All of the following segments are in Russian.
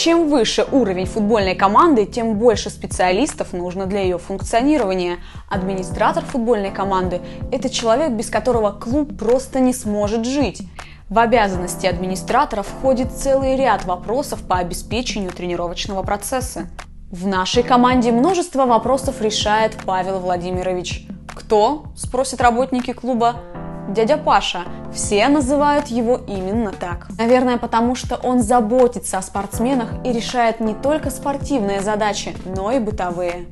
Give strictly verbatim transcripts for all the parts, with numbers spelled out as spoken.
Чем выше уровень футбольной команды, тем больше специалистов нужно для ее функционирования. Администратор футбольной команды – это человек, без которого клуб просто не сможет жить. В обязанности администратора входит целый ряд вопросов по обеспечению тренировочного процесса. В нашей команде множество вопросов решает Павел Владимирович. Кто? – спросят работники клуба. Дядя Паша. Все называют его именно так. Наверное, потому что он заботится о спортсменах и решает не только спортивные задачи, но и бытовые.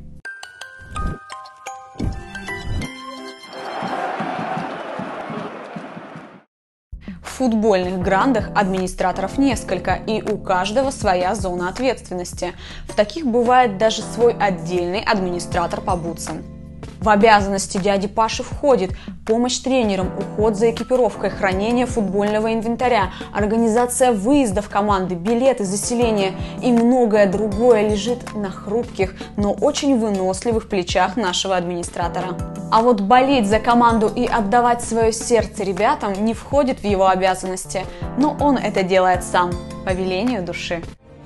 В футбольных грандах администраторов несколько, и у каждого своя зона ответственности. В таких бывает даже свой отдельный администратор по бутсам. В обязанности дяди Паши входит помощь тренерам, уход за экипировкой, хранение футбольного инвентаря, организация выездов команды, билеты, заселение и многое другое лежит на хрупких, но очень выносливых плечах нашего администратора. А вот болеть за команду и отдавать свое сердце ребятам не входит в его обязанности, но он это делает сам, по велению души.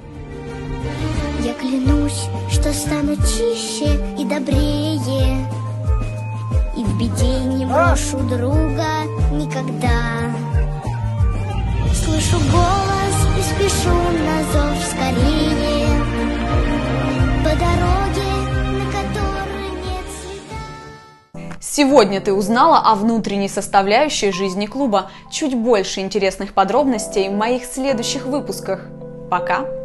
Я клянусь, что стану чище и добрее, и в беде не брошу друга никогда. Слышу голос и спешу на зов скорее, по дороге, на которой нет следа. Сегодня ты узнала о внутренней составляющей жизни клуба. Чуть больше интересных подробностей в моих следующих выпусках. Пока!